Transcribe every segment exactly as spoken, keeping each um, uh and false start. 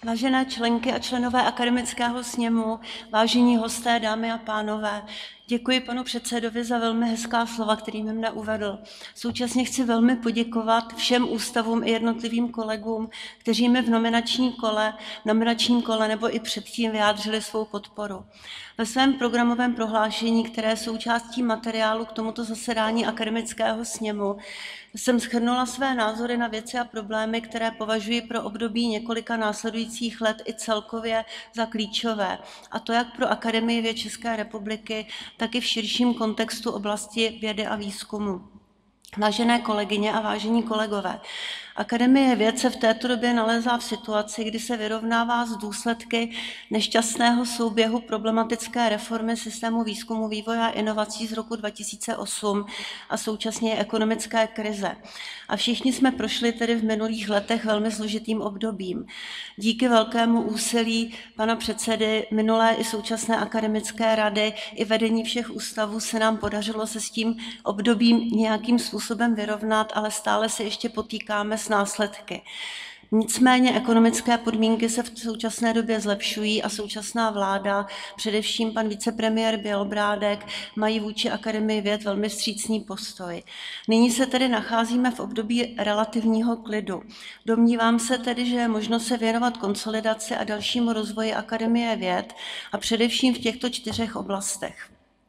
Vážené členky a členové akademického sněmu, vážení hosté, dámy a pánové, děkuji panu předsedovi za velmi hezká slova, kterými mne uvedl. Současně chci velmi poděkovat všem ústavům i jednotlivým kolegům, kteří mi v nominační kole, nominačním kole nebo i předtím vyjádřili svou podporu. Ve svém programovém prohlášení, které je součástí materiálu k tomuto zasedání akademického sněmu, jsem shrnula své názory na věci a problémy, které považuji pro období několika následujících let i celkově za klíčové, a to jak pro Akademii věd České republiky, tak i v širším kontextu oblasti vědy a výzkumu. Vážené kolegyně a vážení kolegové, Akademie věd se v této době nalézá v situaci, kdy se vyrovnává s důsledky nešťastného souběhu problematické reformy systému výzkumu, vývoje a inovací z roku dva tisíce osm a současně ekonomické krize. A všichni jsme prošli tedy v minulých letech velmi složitým obdobím. Díky velkému úsilí pana předsedy, minulé i současné akademické rady i vedení všech ústavů se nám podařilo se s tím obdobím nějakým způsobem vyrovnat, ale stále se ještě potýkáme s následky. Nicméně ekonomické podmínky se v současné době zlepšují a současná vláda, především pan vicepremiér Bělobrádek, mají vůči Akademii věd velmi vstřícný postoj. Nyní se tedy nacházíme v období relativního klidu. Domnívám se tedy, že je možno se věnovat konsolidaci a dalšímu rozvoji Akademie věd a především v těchto čtyřech oblastech.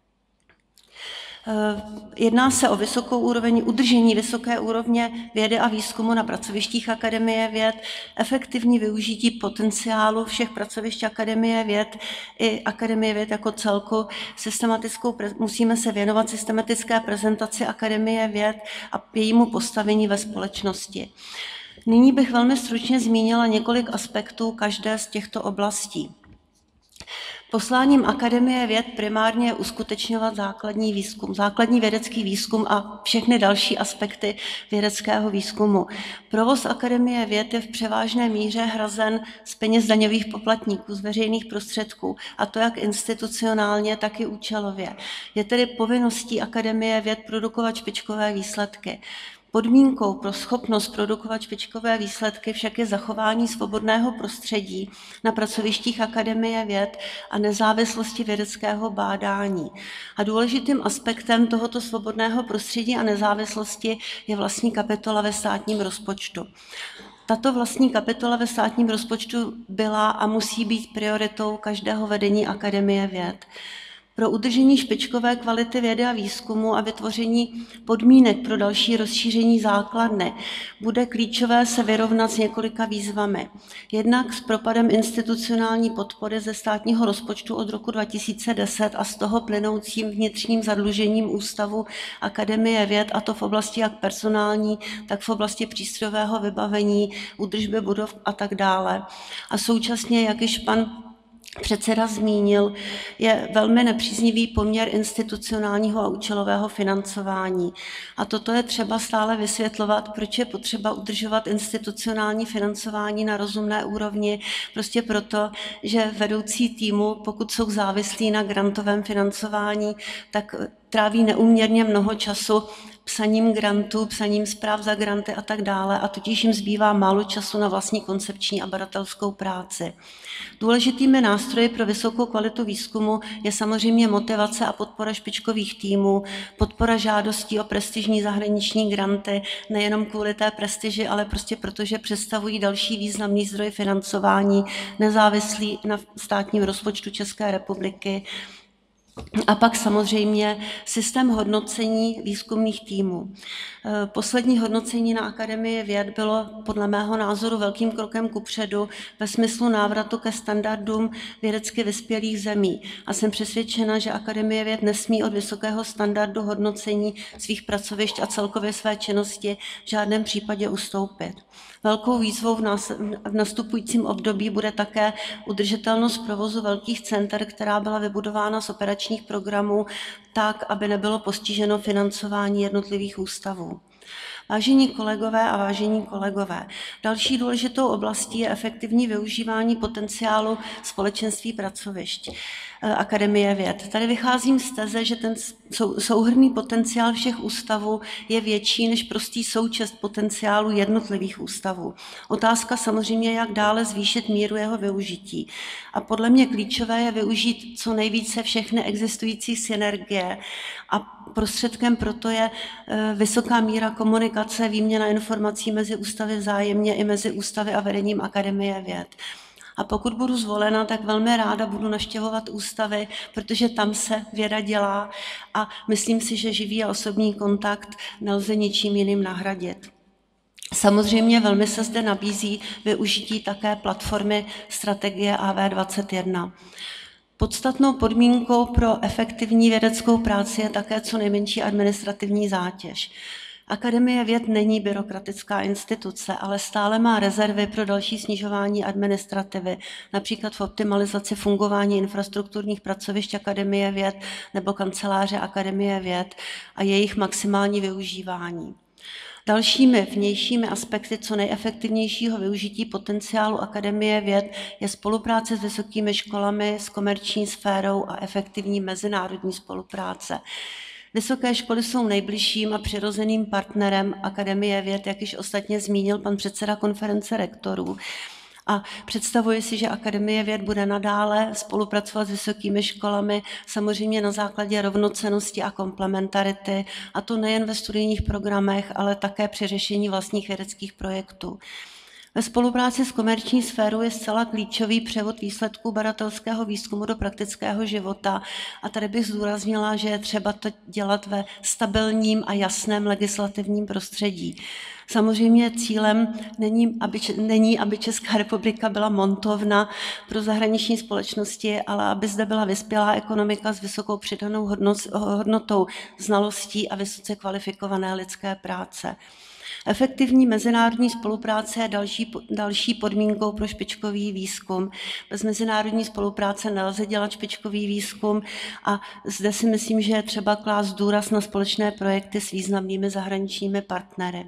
Jedná se o vysokou úroveň, udržení vysoké úrovně vědy a výzkumu na pracovištích Akademie věd, efektivní využití potenciálu všech pracovišť Akademie věd i Akademie věd jako celku. Systematickou, musíme se věnovat systematické prezentaci Akademie věd a jejímu postavení ve společnosti. Nyní bych velmi stručně zmínila několik aspektů každé z těchto oblastí. Posláním Akademie věd primárně je uskutečňovat základní výzkum, základní vědecký výzkum a všechny další aspekty vědeckého výzkumu. Provoz Akademie věd je v převážné míře hrazen z peněz daňových poplatníků, z veřejných prostředků, a to jak institucionálně, tak i účelově. Je tedy povinností Akademie věd produkovat špičkové výsledky. Podmínkou pro schopnost produkovat špičkové výsledky však je zachování svobodného prostředí na pracovištích Akademie věd a nezávislosti vědeckého bádání. A důležitým aspektem tohoto svobodného prostředí a nezávislosti je vlastní kapitola ve státním rozpočtu. Tato vlastní kapitola ve státním rozpočtu byla a musí být prioritou každého vedení Akademie věd. Pro udržení špičkové kvality vědy a výzkumu a vytvoření podmínek pro další rozšíření základny bude klíčové se vyrovnat s několika výzvami. Jednak s propadem institucionální podpory ze státního rozpočtu od roku dva tisíce deset a z toho plynoucím vnitřním zadlužením ústavu Akademie věd, a to v oblasti jak personální, tak v oblasti přístrojového vybavení, údržby budov a tak dále. A současně, jak již pan předseda zmínil, je velmi nepříznivý poměr institucionálního a účelového financování. A toto je třeba stále vysvětlovat, proč je potřeba udržovat institucionální financování na rozumné úrovni, prostě proto, že vedoucí týmu, pokud jsou závislí na grantovém financování, tak tráví neúměrně mnoho času psaním grantů, psaním zpráv za granty a tak dále, a tudíž jim zbývá málo času na vlastní koncepční a badatelskou práci. Důležitými nástroji pro vysokou kvalitu výzkumu je samozřejmě motivace a podpora špičkových týmů, podpora žádostí o prestižní zahraniční granty, nejenom kvůli té prestiži, ale prostě protože představují další významný zdroj financování, nezávislý na státním rozpočtu České republiky. A pak samozřejmě systém hodnocení výzkumných týmů. Poslední hodnocení na Akademii věd bylo podle mého názoru velkým krokem kupředu ve smyslu návratu ke standardům vědecky vyspělých zemí. A jsem přesvědčena, že Akademie věd nesmí od vysokého standardu hodnocení svých pracovišť a celkově své činnosti v žádném případě ustoupit. Velkou výzvou v, nás, v nastupujícím období bude také udržitelnost provozu velkých center, která byla vybudována z operačních programů tak, aby nebylo postiženo financování jednotlivých ústavů. Vážení kolegové a vážení kolegové, další důležitou oblastí je efektivní využívání potenciálu společenství pracovišť Akademie věd. Tady vycházím z teze, že ten souhrnný potenciál všech ústavů je větší než prostý součet potenciálu jednotlivých ústavů. Otázka samozřejmě, jak dále zvýšit míru jeho využití. A podle mě klíčové je využít co nejvíce všechny existující synergie a prostředkem proto je vysoká míra komunikace, výměna informací mezi ústavy vzájemně i mezi ústavy a vedením Akademie věd. A pokud budu zvolena, tak velmi ráda budu navštěvovat ústavy, protože tam se věda dělá a myslím si, že živý a osobní kontakt nelze ničím jiným nahradit. Samozřejmě velmi se zde nabízí využití také platformy strategie A V dvacet jedna. Podstatnou podmínkou pro efektivní vědeckou práci je také co nejmenší administrativní zátěž. Akademie věd není byrokratická instituce, ale stále má rezervy pro další snižování administrativy, například v optimalizaci fungování infrastrukturních pracovišť Akademie věd nebo kanceláře Akademie věd a jejich maximální využívání. Dalšími vnějšími aspekty co nejefektivnějšího využití potenciálu Akademie věd je spolupráce s vysokými školami, s komerční sférou a efektivní mezinárodní spolupráce. Vysoké školy jsou nejbližším a přirozeným partnerem Akademie věd, jak již ostatně zmínil pan předseda konference rektorů. A představuji si, že Akademie věd bude nadále spolupracovat s vysokými školami, samozřejmě na základě rovnocennosti a komplementarity, a to nejen ve studijních programech, ale také při řešení vlastních vědeckých projektů. Ve spolupráci s komerční sférou je zcela klíčový převod výsledků badatelského výzkumu do praktického života a tady bych zdůraznila, že je třeba to dělat ve stabilním a jasném legislativním prostředí. Samozřejmě cílem není aby, není, aby Česká republika byla montovna pro zahraniční společnosti, ale aby zde byla vyspělá ekonomika s vysokou přidanou hodnotou znalostí a vysoce kvalifikované lidské práce. Efektivní mezinárodní spolupráce je další, další podmínkou pro špičkový výzkum. Bez mezinárodní spolupráce nelze dělat špičkový výzkum a zde si myslím, že je třeba klást důraz na společné projekty s významnými zahraničními partnery.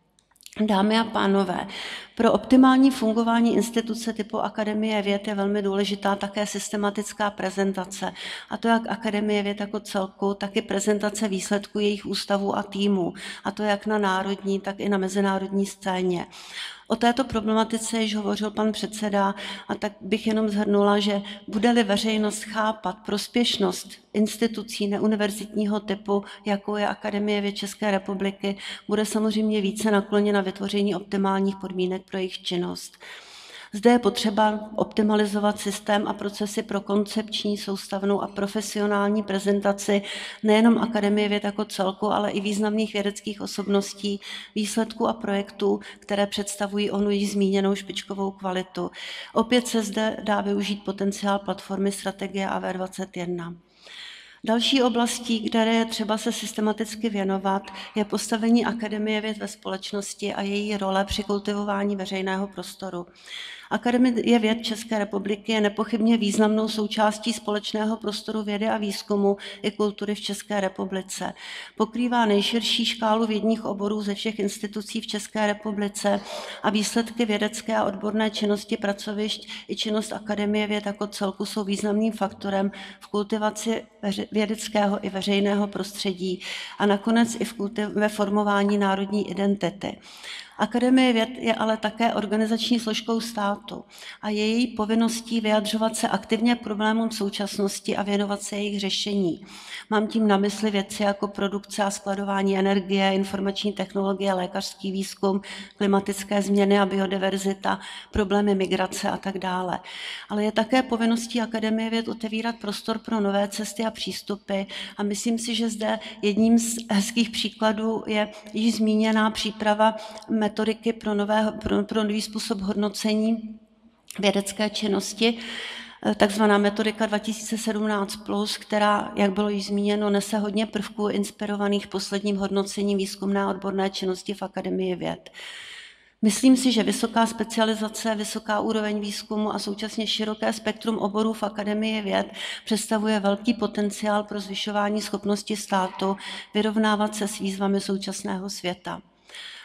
Dámy a pánové, pro optimální fungování instituce typu Akademie věd je velmi důležitá také systematická prezentace, a to jak Akademie věd jako celku, tak i prezentace výsledků jejich ústavů a týmů, a to jak na národní, tak i na mezinárodní scéně. O této problematice již hovořil pan předseda a tak bych jenom shrnula, že bude-li veřejnost chápat prospěšnost institucí neuniverzitního typu, jako je Akademie věd České republiky, bude samozřejmě více nakloněna vytvoření optimálních podmínek pro jejich činnost. Zde je potřeba optimalizovat systém a procesy pro koncepční, soustavnou a profesionální prezentaci nejenom Akademie věd jako celku, ale i významných vědeckých osobností, výsledků a projektů, které představují onu již zmíněnou špičkovou kvalitu. Opět se zde dá využít potenciál platformy strategie A V dvacet jedna. Další oblastí, které je třeba se systematicky věnovat, je postavení Akademie věd ve společnosti a její role při kultivování veřejného prostoru. Akademie věd České republiky je nepochybně významnou součástí společného prostoru vědy a výzkumu i kultury v České republice. Pokrývá nejširší škálu vědních oborů ze všech institucí v České republice a výsledky vědecké a odborné činnosti pracovišť i činnost Akademie věd jako celku jsou významným faktorem v kultivaci vědeckého i veřejného prostředí a nakonec i v kultiv- ve formování národní identity. Akademie věd je ale také organizační složkou státu a je její povinností vyjadřovat se aktivně k problémům současnosti a věnovat se jejich řešení. Mám tím na mysli věci jako produkce a skladování energie, informační technologie, lékařský výzkum, klimatické změny a biodiverzita, problémy migrace a tak dále. Ale je také povinností Akademie věd otevírat prostor pro nové cesty a přístupy a myslím si, že zde jedním z hezkých příkladů je již zmíněná příprava metodiky pro, nové, pro, pro nový způsob hodnocení vědecké činnosti, takzvaná metodika dva tisíce sedmnáct plus, která, jak bylo již zmíněno, nese hodně prvků inspirovaných posledním hodnocením výzkumné a odborné činnosti v Akademii věd. Myslím si, že vysoká specializace, vysoká úroveň výzkumu a současně široké spektrum oborů v Akademii věd představuje velký potenciál pro zvyšování schopnosti státu vyrovnávat se s výzvami současného světa.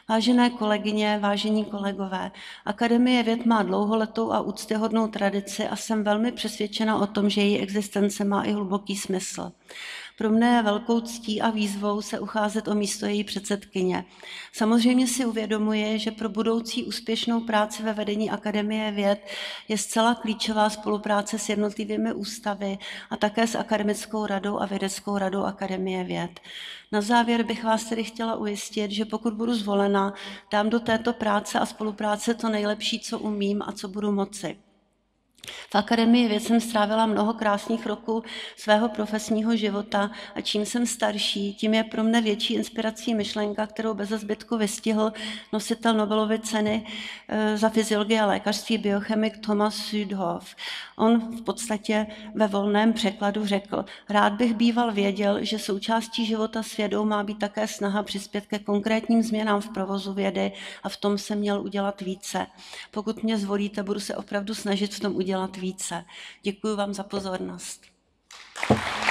Vážené kolegyně, vážení kolegové, Akademie věd má dlouholetou a úctyhodnou tradici a jsem velmi přesvědčena o tom, že její existence má i hluboký smysl. Pro mne je velkou ctí a výzvou se ucházet o místo její předsedkyně. Samozřejmě si uvědomuji, že pro budoucí úspěšnou práci ve vedení Akademie věd je zcela klíčová spolupráce s jednotlivými ústavy a také s Akademickou radou a Vědeckou radou Akademie věd. Na závěr bych vás tedy chtěla ujistit, že pokud budu zvolena, dám do této práce a spolupráce to nejlepší, co umím a co budu moci. V Akademii věd jsem strávila mnoho krásných roků svého profesního života a čím jsem starší, tím je pro mne větší inspirací myšlenka, kterou beze zbytku vystihl nositel Nobelovy ceny za fyziologii a lékařství biochemik Thomas Südhof. On v podstatě ve volném překladu řekl: rád bych býval věděl, že součástí života s vědou má být také snaha přispět ke konkrétním změnám v provozu vědy a v tom jsem měl udělat více. Pokud mě zvolíte, budu se opravdu snažit v tom udělat více. Děkuji vám za pozornost.